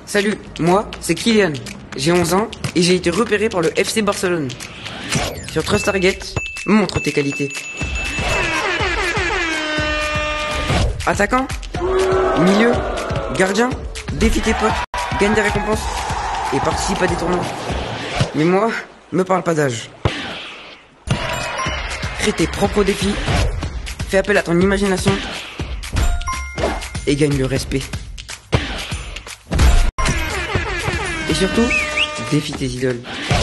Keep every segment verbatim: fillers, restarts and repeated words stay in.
Salut, moi, c'est Kylian. J'ai onze ans et j'ai été repéré par le F C Barcelone. Sur Trust Target, montre tes qualités. Attaquant, milieu, gardien, défie tes potes, gagne des récompenses et participe à des tournois. Mais moi, me parle pas d'âge. Crée tes propres défis, fais appel à ton imagination et gagne le respect. Et surtout, défie tes idoles.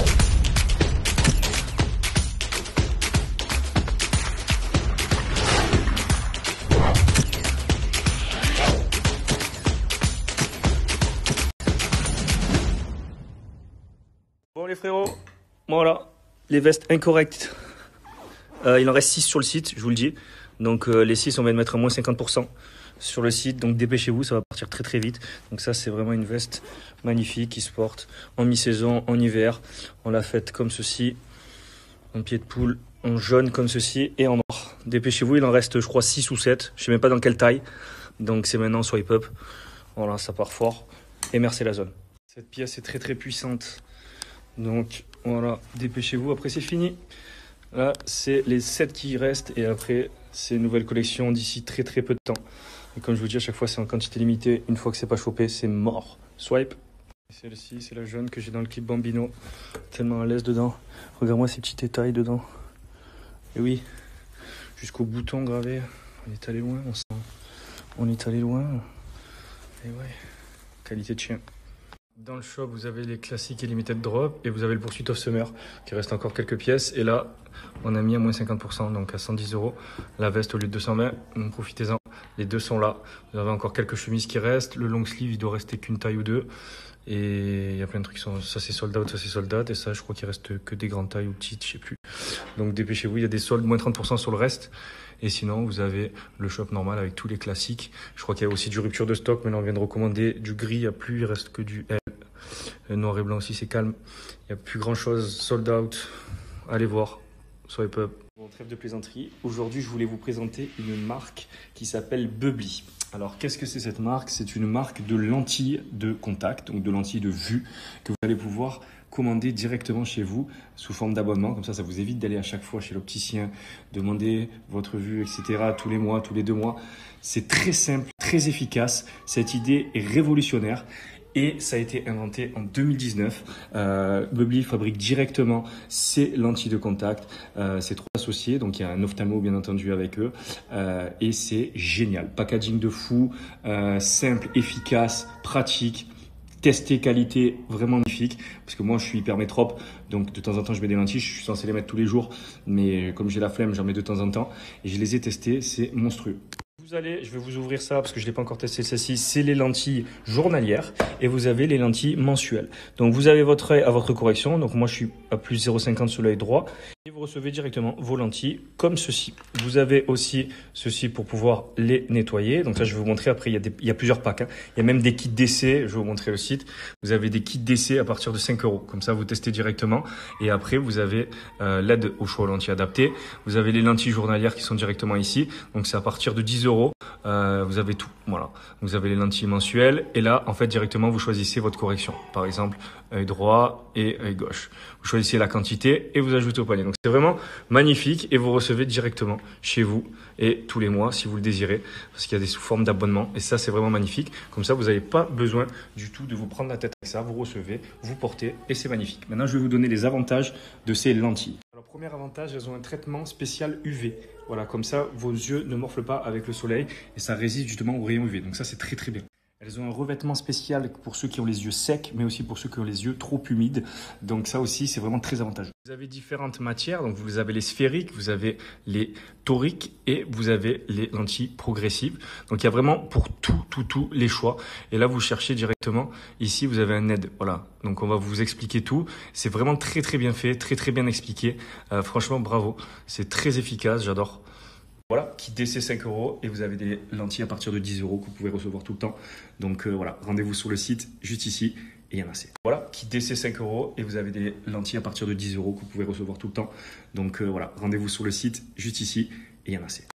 Bon les frérots, voilà, les vestes incorrectes. Euh, il en reste six sur le site, je vous le dis. Donc euh, les six, on vient de mettre à moins cinquante pour cent sur le site. Donc dépêchez-vous, ça va partir très très vite. Donc ça, c'est vraiment une veste magnifique qui se porte en mi-saison, en hiver. On l'a faite comme ceci, en pied de poule, en jaune comme ceci et en noir. Dépêchez-vous, il en reste je crois six ou sept. Je sais même pas dans quelle taille. Donc c'est maintenant swipe up. Voilà, ça part fort. Et merci la zone. Cette pièce est très très puissante. Donc voilà, dépêchez-vous, après c'est fini. Là, c'est les sept qui restent et après, c'est une nouvelle collection d'ici très très peu de temps. Et comme je vous dis, à chaque fois, c'est en quantité limitée. Une fois que c'est pas chopé, c'est mort. Swipe. Celle-ci, c'est la jaune que j'ai dans le clip Bambino. Tellement à l'aise dedans. Regarde-moi ces petits détails dedans. Et oui, jusqu'au bouton gravé. On est allé loin, on sent. On est allé loin. Et ouais, qualité de chien. Dans le shop, vous avez les classiques et limited drop et vous avez le Pursuit of Summer qui reste encore quelques pièces. Et là, on a mis à moins cinquante pour cent, donc à cent dix euros la veste au lieu de deux cent vingt. Donc profitez-en, les deux sont là. Vous avez encore quelques chemises qui restent. Le long sleeve, il doit rester qu'une taille ou deux. Et il y a plein de trucs qui sont, ça c'est sold out, ça c'est sold out. Et ça, je crois qu'il reste que des grandes tailles ou petites, je sais plus. Donc dépêchez-vous, il y a des soldes, moins trente pour cent sur le reste. Et sinon, vous avez le shop normal avec tous les classiques. Je crois qu'il y a aussi du rupture de stock. Maintenant, on vient de recommander du gris, il n'y a plus, il reste que du L. Le noir et blanc aussi, c'est calme. Il n'y a plus grand chose, sold out. Allez voir, swipe up. Bon, trêve de plaisanterie. Aujourd'hui, je voulais vous présenter une marque qui s'appelle Bubbly. Alors, qu'est-ce que c'est cette marque? C'est une marque de lentilles de contact, donc de lentilles de vue, que vous allez pouvoir commander directement chez vous sous forme d'abonnement. Comme ça, ça vous évite d'aller à chaque fois chez l'opticien, demander votre vue, et cetera tous les mois, tous les deux mois. C'est très simple, très efficace. Cette idée est révolutionnaire. Et ça a été inventé en deux mille dix-neuf. Euh, Bubbly fabrique directement ces lentilles de contact. Euh, c'est trois associés, donc il y a un ophtalmo bien entendu avec eux. Euh, et c'est génial. Packaging de fou, euh, simple, efficace, pratique. Testé qualité, vraiment magnifique. Parce que moi, je suis hyper métrope. Donc de temps en temps, je mets des lentilles. Je suis censé les mettre tous les jours. Mais comme j'ai la flemme, j'en mets de temps en temps. Et je les ai testés. C'est monstrueux. Vous allez, je vais vous ouvrir ça parce que je ne l'ai pas encore testé celle-ci, c'est les lentilles journalières et vous avez les lentilles mensuelles. Donc vous avez votre œil à votre correction, donc moi je suis à plus zéro virgule cinquante sur l'œil droit et vous recevez directement vos lentilles comme ceci. Vous avez aussi ceci pour pouvoir les nettoyer, donc ça je vais vous montrer après, il y a, des, il y a plusieurs packs, hein. Il y a même des kits d'essai, je vais vous montrer le site, vous avez des kits d'essai à partir de cinq euros, comme ça vous testez directement et après vous avez euh, l'aide au choix aux lentilles adaptées, vous avez les lentilles journalières qui sont directement ici, donc c'est à partir de dix euros. Euh, vous avez tout, voilà. Vous avez les lentilles mensuelles et là, en fait, directement, vous choisissez votre correction. Par exemple, œil droit et œil gauche. Vous choisissez la quantité et vous ajoutez au panier. Donc, c'est vraiment magnifique et vous recevez directement chez vous et tous les mois si vous le désirez parce qu'il y a des sous formes d'abonnement et ça, c'est vraiment magnifique. Comme ça, vous n'avez pas besoin du tout de vous prendre la tête avec ça. Vous recevez, vous portez et c'est magnifique. Maintenant, je vais vous donner les avantages de ces lentilles. Alors, premier avantage, elles ont un traitement spécial U V. Voilà, comme ça, vos yeux ne morflent pas avec le soleil et ça résiste justement aux rayons U V. Donc ça, c'est très très bien. Elles ont un revêtement spécial pour ceux qui ont les yeux secs, mais aussi pour ceux qui ont les yeux trop humides. Donc ça aussi, c'est vraiment très avantageux. Vous avez différentes matières. Donc vous avez les sphériques, vous avez les toriques et vous avez les lentilles progressives. Donc il y a vraiment pour tout, tout, tout les choix. Et là, vous cherchez directement. Ici, vous avez un aide. Voilà. Donc on va vous expliquer tout. C'est vraiment très, très bien fait, très, très bien expliqué. Euh, franchement, bravo. C'est très efficace. J'adore. Voilà, kit d'essai cinq euros et vous avez des lentilles à partir de dix euros que vous pouvez recevoir tout le temps. Donc euh, voilà, rendez-vous sur le site juste ici et il y en a assez. Voilà, kit d'essai cinq euros et vous avez des lentilles à partir de dix euros que vous pouvez recevoir tout le temps. Donc euh, voilà, rendez-vous sur le site juste ici et il y en a assez.